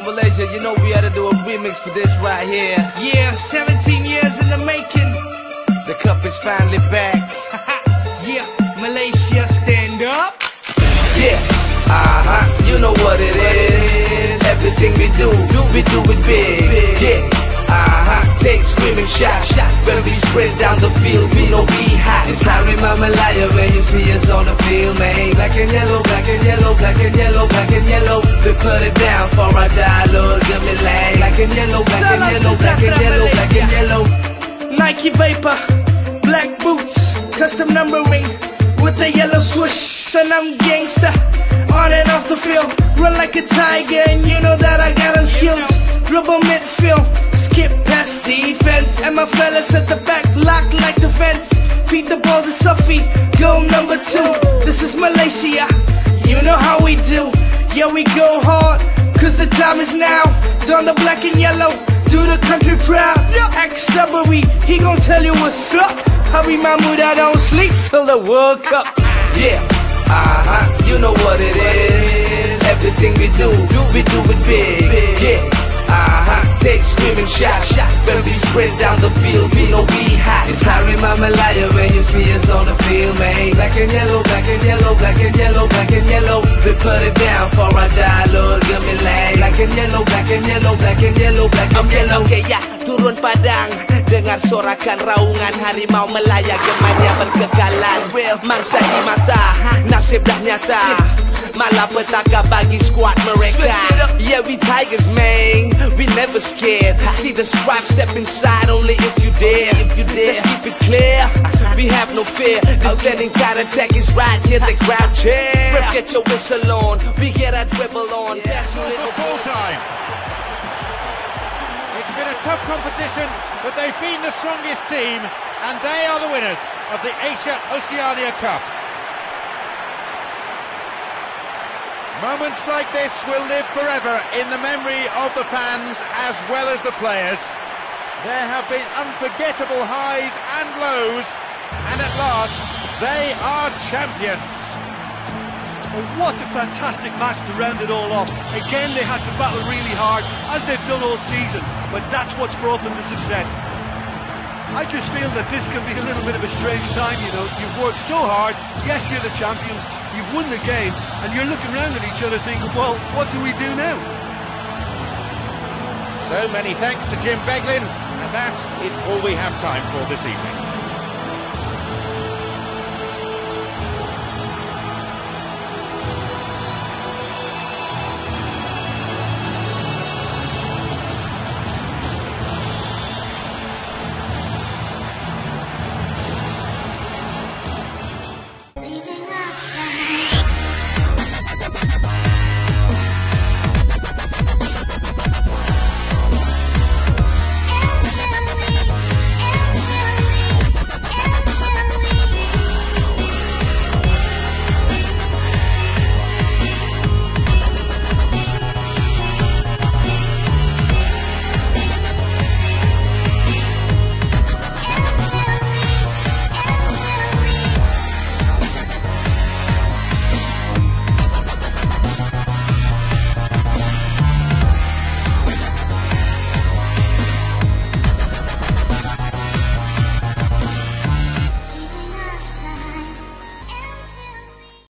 Malaysia, you know we had to do a remix for this right here. Yeah, 17 years in the making. The cup is finally back. Yeah, Malaysia, stand up. Yeah, you know what it is. Everything we do it big. Yeah, take screaming shots. When we spread down the field, we know we hot. It's Harry Malaya when you see us on the field, man. Black and yellow, black and yellow, black and yellow, black and yellow. We put it down for our Lord, give me lag. Black and yellow, black and yellow, black and yellow, black and yellow. Nike Vapor, black boots, custom numbering with a yellow swoosh. Son, I'm gangsta, on and off the field. Run like a tiger, and you know that I got them skills. Dribble midfield, skip past defense, and my fellas at the back lock like the fence. Feed the ball to Sophie, goal number 2. This is Malaysia, you know how we do. Yeah, we go hard, cause the time is now. Don the black and yellow, do the country proud. Ex-Subway, he gon' tell you what's up. Harry Mahmood, I don't sleep till the World Cup. Yeah, you know what it is. Everything we do it big. Yeah, take screaming shots. When we spread down the field, we know we hot. It's Harry Malaya when you see us on the field, man. Black and yellow, black and yellow, black and yellow, black and yellow. We put it down for our Lord, give me lag. Black and yellow, black and yellow, black and yellow, black and yellow. Okay, ya, turun padang. Dengar sorakan raungan harimau Melaya, gemanya berkekalan. Mangsa di mata, nasib dah nyata. Malapetaka bagi squad mereka. Yeah, we tigers, man, we never scared. See the stripes, step inside only if you dare. Let's keep it clear, we have no fear. Defending tight attack is right here, the crowd cheer. Rep, get your whistle on, we get our dribble on. That's little ball time. It's been a tough competition, but they've been the strongest team, and they are the winners of the Asia Oceania Cup. Moments like this will live forever in the memory of the fans as well as the players. There have been unforgettable highs and lows, and at last, they are champions. Well, what a fantastic match to round it all off. Again, they had to battle really hard, as they've done all season, but that's what's brought them to success. I just feel that this can be a little bit of a strange time, you know. You've worked so hard, yes, you're the champions, you've won the game, and you're looking around at each other thinking, well, what do we do now? So many thanks to Jim Beglin, and that is all we have time for this evening.